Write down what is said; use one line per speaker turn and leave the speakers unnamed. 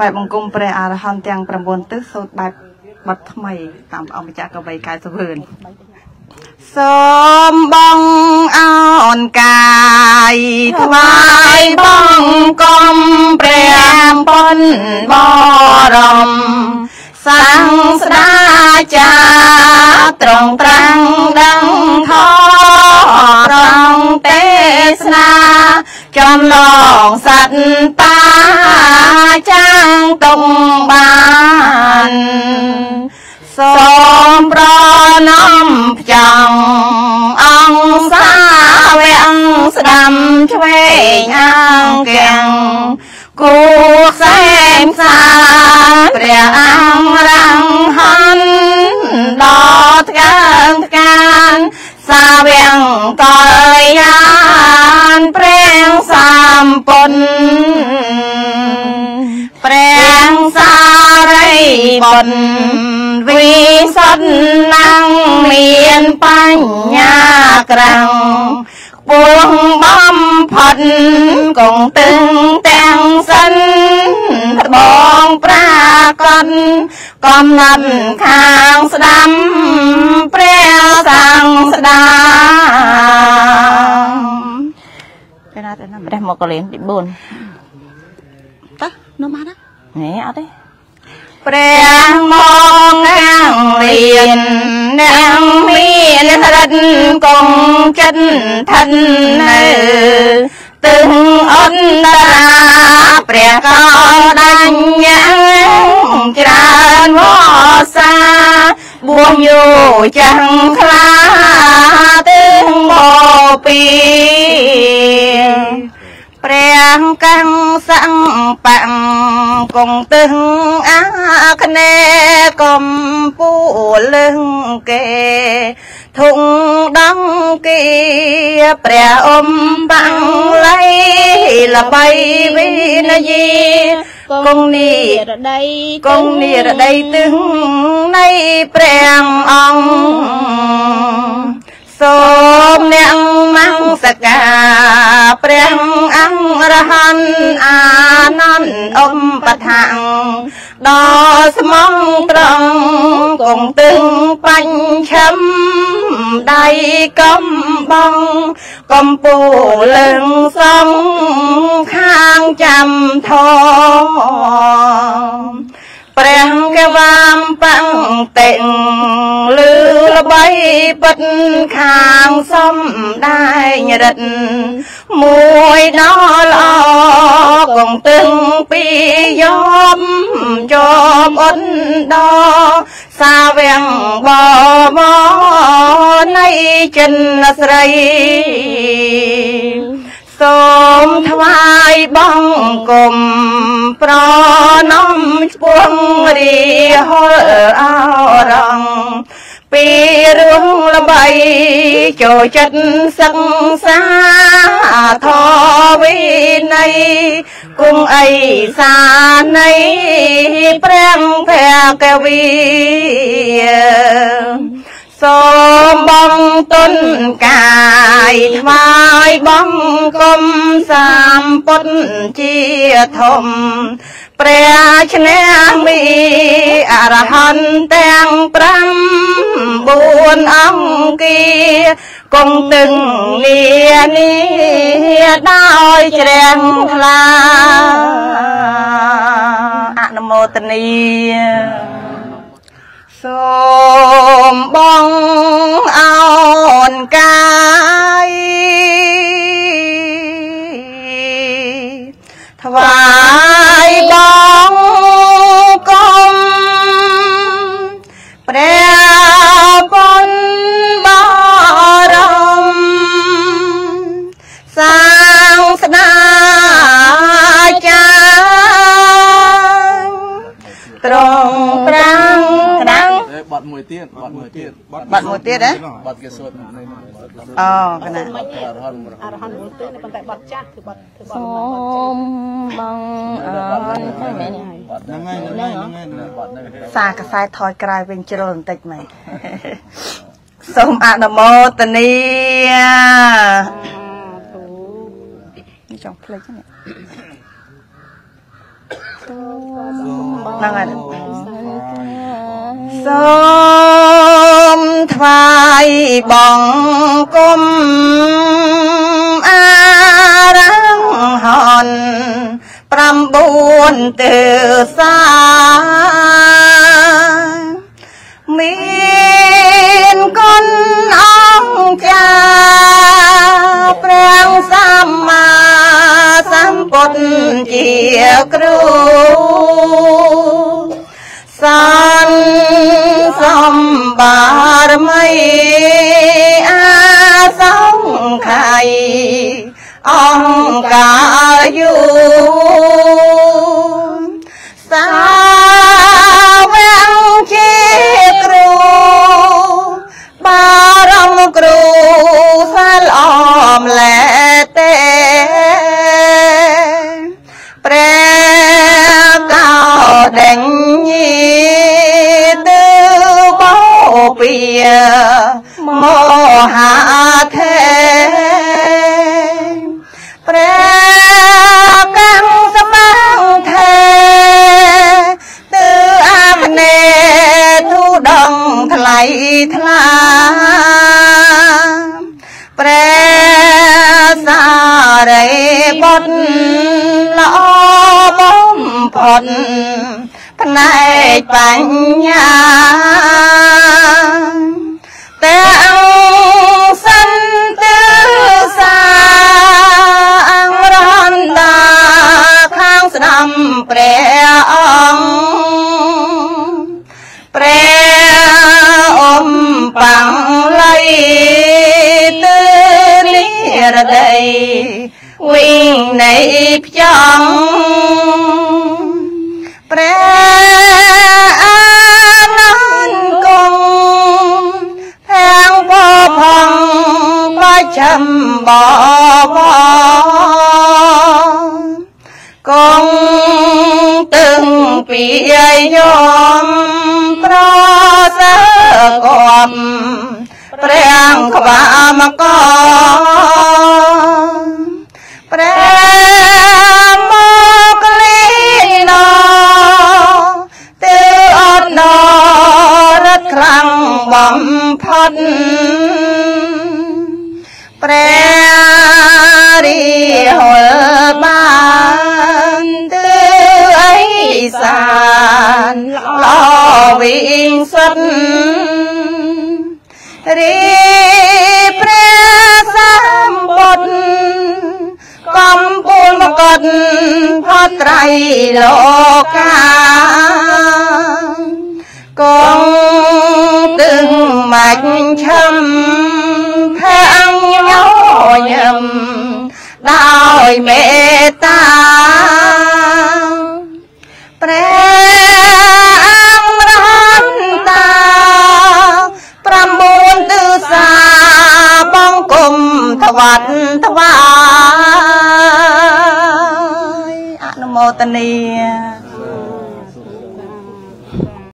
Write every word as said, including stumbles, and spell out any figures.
បែបអង្គមព្រះអរហន្តទាំងប្រមុនទិសសូត្របែបបាត់ថ្មីតាមអង្គម្ចាស់កវីកាយសវឿនសូមបងអោនកាយថ្វាយបងកុំព្រះពុនបរមសាំងស្ដាចាត្រង់ត្រាំងដឹងខត្រង់ទេសនាចំណងសត្វតាចាងតុងបានសូមប្រណំផ្ចង់អង្គសាវៈស្ដាំឆ្វេងអង្គាំងគូខ្សែមសាព្រះអង្គរាំងហន់ដល់ថ្កើងថ្កានសាវៈកល្យានព្រះសម្ពុនព្រះសារីបុត្រវិសុទ្ធណាំងមានបញ្ញាក្រាំងពួងបំផុតគង់ទឹងទាំងសិនត្បូងប្រាកដកំណត់ខាងស្ដាំព្រះសង្ឃស្ដាំពេលណាទៅណាព្រះមកកលៀនទីបួនតើនោះមកណាហេអត់ទេព្រះមកងាងលៀនអ្នកមានរិទ្ធគង់ចិត្តឋិននៅទឹងអន្តរាព្រះកោដាញ់យ៉ាងច្រើនវសាបួងយោចាំងខ្លាទឹងមកពីព្រះកាំងសង្ឃបាំងគង់ទឹងអាគ្នេកំពូលឹងគេធុងដងគីព្រះអ៊ំបាំងលៃល្បីវិនយាគង់នីរដីគង់នីរដីទឹងនៃព្រះអង្គសូមអ្នកមង្សកាព្រះអង្គរហន្តអានន្ទឧបថាំងដល់ស្មងត្រង់គង់ទឹងបញ្ឆំដៃកំបងកំពូលឹងសំខាងចាំធំព្រះកវាមបាំងតេងលឺល្បីពិតខាងសំដែងរិទ្ធមួយដល់ល្អគង់ទឹងពីយមជាប់អត់ដល់សាវៀងបបនៃចិនស្រីសូមថ្វាយបង្គំប្រណំឈ្មោះរីហល់អរងពីរឿងល្បីចូលចិត្តសិក្សាធម៌វិន័យគង់អីសានៃព្រះភគវីសូមបងទុនកាយថ្វាយបង្គំសម្ពុទ្ធជាធំព្រះឈ្នះមីអរហន្តទាំងប្រាំបួនអង្គាគង់ទឹងលានីដោយជ្រះថ្លាអនុមោទនីសូមបងអោនកាយថ្វាយបងកុំព្រះពុនបរមសាងស្ដាចាត្រង់ប្រាំងក្តាំងបាត់មួយទៀតបាត់មួយទៀតបាត់មួយទៀតហ៎បាត់គេសូត្រអូកណាអរហន្តអរហន្តមួយទៀតប៉ុន្តែបាត់ចាស់គឺបាត់គឺបាត់សូមបងអរហន្តហ្នឹងមែនហ្នឹងហើយហ្នឹងហើយបាត់ហ្នឹងសារកសែតថយក្រោយវិញជ្រុលបន្តិចមែនសូមអនុមោទនីនេះចង់ភ្លេចហ្នឹងសូមนั่งไงส้มถวายบังกลมอารังหอนปรำบุญเตือสามีนคนองจาแปลงสัมมาสัมพุทธเจียกรูสันสมบารมีอาสงไข่องกาอยู่สาวงเชกรูบารมครูสลอมและเตเปรกาวแดงยีตือโบเปียโมหาเทเปรกังสมังเทตืออามเนทุดงทลายทลาเปรสาเรบดละอบมพลพนายปัญญาแต่เอาสันตือสางร้อนดาข้างสนามเปรองเปรอมปังไลตือนิรไดวิ่งในพยองเปรอนอนกงแพงพอพองไปชำบ่บ่กงตึงปียอมเพราะเสือกอมเปรียงขวามกอเปรมกลีนอเตือนนอรัดครังบ่มพันเปรรีหัวบ้านเตือไอสานลอวิ่งสันรีเปรสามบทกำปูนมกดพอไตรโลกากงตึงมัดช้ำแพงย้อยำได้เมตตาเปรมรันตาประมูลตือสาบ้องกลมถวัดถวายอนุโมทนี